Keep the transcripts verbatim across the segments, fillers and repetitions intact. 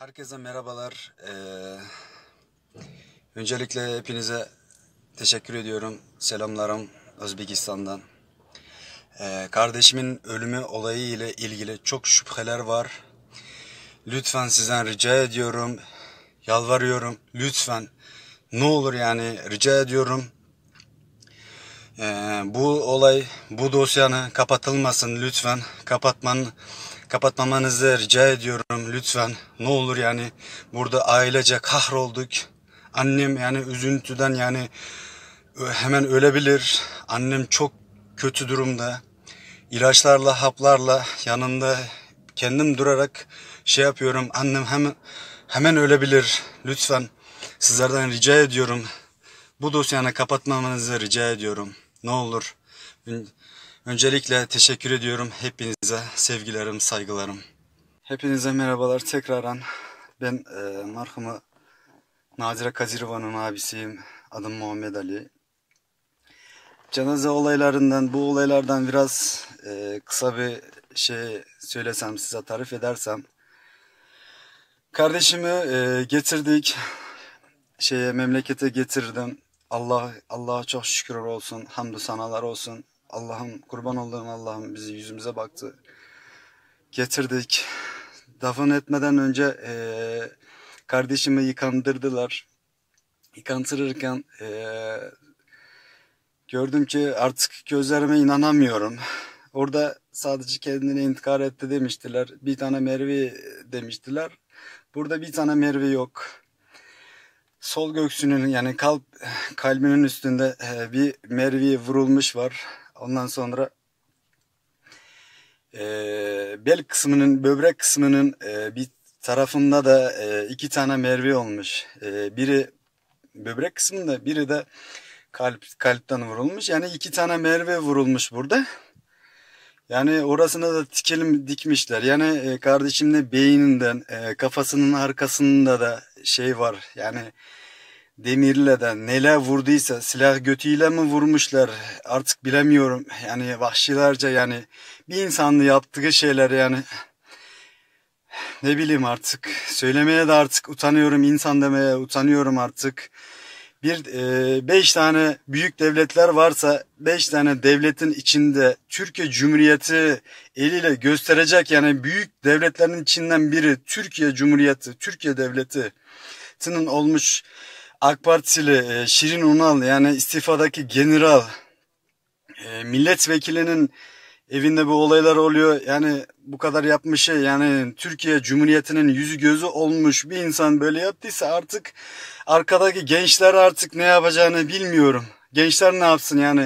Herkese merhabalar. Ee, öncelikle hepinize teşekkür ediyorum. Selamlarım Özbekistan'dan. Ee, kardeşimin ölümü olayı ile ilgili çok şüpheler var. Lütfen sizden rica ediyorum, yalvarıyorum. Lütfen, ne olur yani rica ediyorum. Ee, bu olay, bu dosyanın kapatılmasın lütfen. Kapatman, kapatmamanızı rica ediyorum lütfen. Ne olur yani burada ailece kahrolduk. Annem yani üzüntüden yani hemen ölebilir. Annem çok kötü durumda. İlaçlarla, haplarla yanında kendim durarak şey yapıyorum. Annem hemen hemen ölebilir. Lütfen sizlerden rica ediyorum. Bu dosyanı kapatmamanızı rica ediyorum. Ne olur. Öncelikle teşekkür ediyorum hepinize. Sevgilerim, saygılarım. Hepinize merhabalar tekrardan. Ben e, marhumu Nazire Kazirova'nın abisiyim. Adım Muhammed Ali. Cenaze olaylarından, bu olaylardan biraz e, kısa bir şey söylesem, size tarif edersem. Kardeşimi e, getirdik. Şeye memlekete getirdim. Allah Allah'a çok şükür olsun. Hamdü sanalar olsun. Allah'ım, kurban olduğum Allah'ım bizi yüzümüze baktı. Getirdik. Dafın etmeden önce e, kardeşimi yıkandırdılar. Yıkandırırken e, gördüm ki artık gözlerime inanamıyorum. Orada sadece kendini intihar etti demiştiler. Bir tane mervi demiştiler. Burada bir tane mervi yok. Sol göğsünün yani kalp kalbinin üstünde bir mervi vurulmuş var. Ondan sonra e, bel kısmının, böbrek kısmının e, bir tarafında da e, iki tane mervi olmuş. E, biri böbrek kısmında, biri de kalp kalpten vurulmuş. Yani iki tane merve vurulmuş burada. Yani orasına da dikelim dikmişler. Yani e, kardeşimin beyninden, e, kafasının arkasında da şey var. Yani demirle de neler vurduysa, silah götüyle mi vurmuşlar artık bilemiyorum. Yani vahşilerce, yani bir insanlı yaptığı şeyler, yani ne bileyim artık söylemeye de artık utanıyorum, insan demeye utanıyorum artık. Bir e, beş tane büyük devletler varsa beş tane devletin içinde Türkiye Cumhuriyeti eliyle gösterecek, yani büyük devletlerin içinden biri Türkiye Cumhuriyeti, Türkiye Devleti'nin olmuş AK Partili e, Şirin Unal, yani istifadaki general, e, milletvekilinin evinde bu olaylar oluyor. Yani bu kadar yapmış şey, yani Türkiye Cumhuriyeti'nin yüzü gözü olmuş bir insan böyle yaptıysa artık arkadaki gençler artık ne yapacağını bilmiyorum. Gençler ne yapsın yani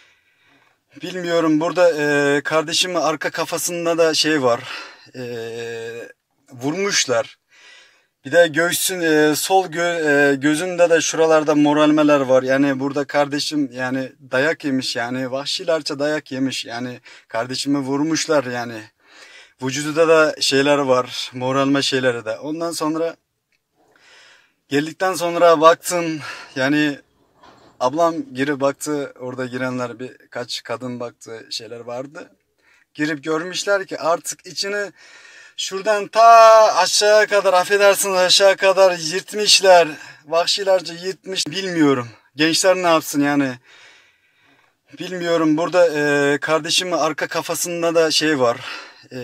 bilmiyorum. Burada e, kardeşimin arka kafasında da şey var, e, vurmuşlar. Bir de göğsün e, sol gö, e, gözünde de şuralarda morarmalar var. Yani burada kardeşim yani dayak yemiş, yani vahşilerce dayak yemiş. Yani kardeşimi vurmuşlar yani. Vücudunda da şeyler var, morarma şeyleri de. Ondan sonra geldikten sonra baktım, yani ablam girip baktı, orada girenler birkaç kadın baktı, şeyler vardı. Girip görmüşler ki artık içini şuradan ta aşağı kadar, affedersiniz aşağı kadar yırtmışlar. Vahşilerce yırtmış, bilmiyorum. Gençler ne yapsın yani. Bilmiyorum. Burada e, kardeşimin arka kafasında da şey var. E,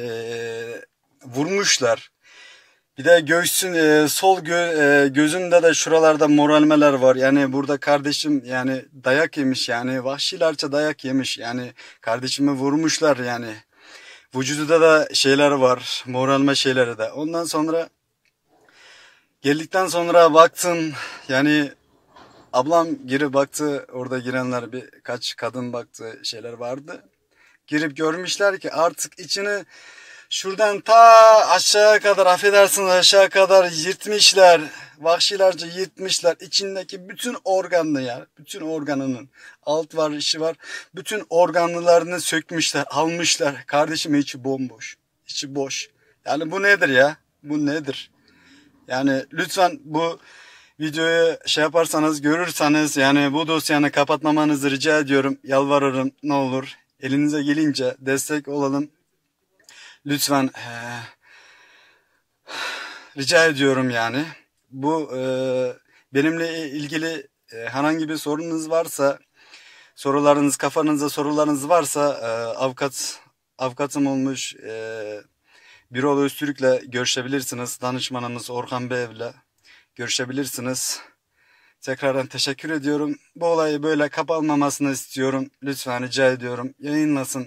vurmuşlar. Bir de göğsün e, sol gö, e, gözünde de şuralarda morarmalar var. Yani burada kardeşim yani dayak yemiş, yani vahşilerce dayak yemiş. Yani kardeşimi vurmuşlar yani. Vücudunda da şeyler var, morarma şeyleri de. Ondan sonra geldikten sonra baktım, yani ablam girip baktı, orada girenler birkaç kadın baktı, şeyler vardı. Girip görmüşler ki artık içini şuradan ta aşağı kadar, affedersiniz aşağı kadar yırtmışlar. Vahşilerce yırtmışlar. İçindeki bütün organını, yani bütün organının alt var, işi var. Bütün organlarını sökmüşler, almışlar. Kardeşim içi bomboş. İçi boş. Yani bu nedir ya? Bu nedir? Yani lütfen bu videoyu şey yaparsanız, görürseniz, yani bu dosyanı kapatmamanızı rica ediyorum. Yalvarırım, ne olur. Elinize gelince destek olalım. Lütfen rica ediyorum yani. Bu e, benimle ilgili e, herhangi bir sorunuz varsa, sorularınız kafanızda sorularınız varsa e, avukat avukatım olmuş e, Birol Öztürk'le görüşebilirsiniz. Danışmanımız Orhan Bey'le görüşebilirsiniz. Tekrardan teşekkür ediyorum. Bu olayı böyle kapanmamasını istiyorum. Lütfen rica ediyorum. Yayınlasın.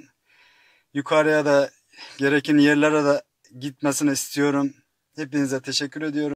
Yukarıya da gereken yerlere de gitmesini istiyorum. Hepinize teşekkür ediyorum.